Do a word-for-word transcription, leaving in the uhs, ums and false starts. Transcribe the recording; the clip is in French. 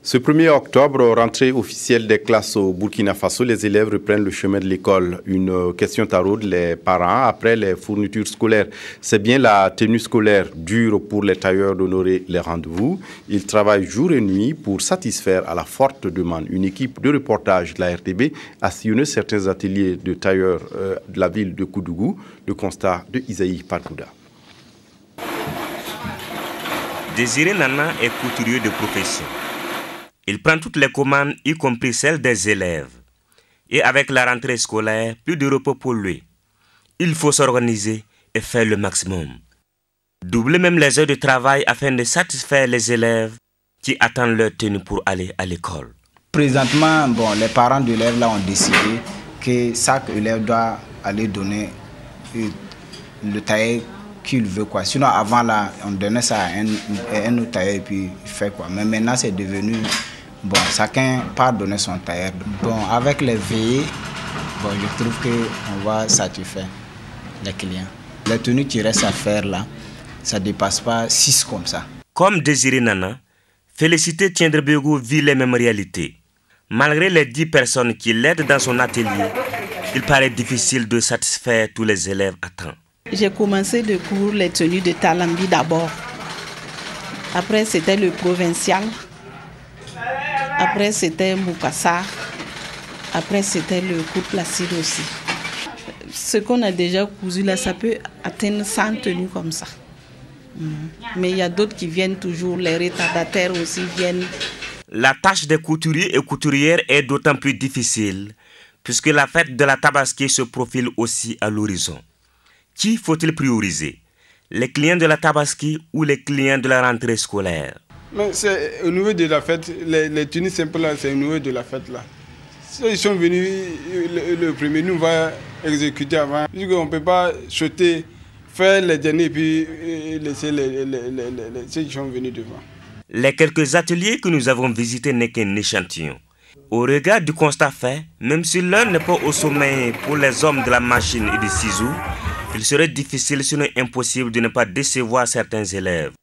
Ce premier octobre, rentrée officielle des classes au Burkina Faso, les élèves reprennent le chemin de l'école. Une question taraude les parents après les fournitures scolaires. C'est bien la tenue scolaire dure pour les tailleurs d'honorer les rendez-vous. Ils travaillent jour et nuit pour satisfaire à la forte demande. Une équipe de reportage de la R T B a sillonné certains ateliers de tailleurs euh, de la ville de Koudougou. Le constat de Isaïe Parkouda. Désiré Nana est couturier de profession. Il prend toutes les commandes, y compris celles des élèves. Et avec la rentrée scolaire, plus de repos pour lui. Il faut s'organiser et faire le maximum. Doubler même les heures de travail afin de satisfaire les élèves qui attendent leur tenue pour aller à l'école. Présentement, bon, les parents d'élèves là ont décidé que chaque élève doit aller donner le tailleur qu'il veut, quoi. Sinon avant là, on donnait ça à un, un autre tailleur et puis il fait quoi. Mais maintenant c'est devenu bon, chacun part donner son tailleur. Bon, avec les veillées, bon, je trouve qu'on va satisfaire les clients. Les tenues qui restent à faire là, ça ne dépasse pas six comme ça. Comme Désiré Nana, Félicité Tiendrebego vit les mêmes réalités. Malgré les dix personnes qui l'aident dans son atelier, il paraît difficile de satisfaire tous les élèves à temps. J'ai commencé de cours les tenues de Talambi d'abord. Après, c'était le provincial. Après, c'était Moukassa. Après, c'était le coup placide aussi. Ce qu'on a déjà cousu là, ça peut atteindre cent tenues comme ça. Mais il y a d'autres qui viennent toujours, les retardataires aussi viennent. La tâche des couturiers et couturières est d'autant plus difficile puisque la fête de la Tabaski se profile aussi à l'horizon. Qui faut-il prioriser? Les clients de la Tabaski ou les clients de la rentrée scolaire? C'est au niveau de la fête, les, les tenues simples là, c'est au niveau de la fête là. Si ils sont venus, le, le premier, nous on va exécuter avant. On ne peut pas sauter, faire les derniers et puis laisser les, les, les, les, les, ceux qui sont venus devant. Les quelques ateliers que nous avons visités n'est qu'un échantillon. Au regard du constat fait, même si l'un n'est pas au sommet pour les hommes de la machine et des ciseaux, il serait difficile, sinon impossible, de ne pas décevoir certains élèves.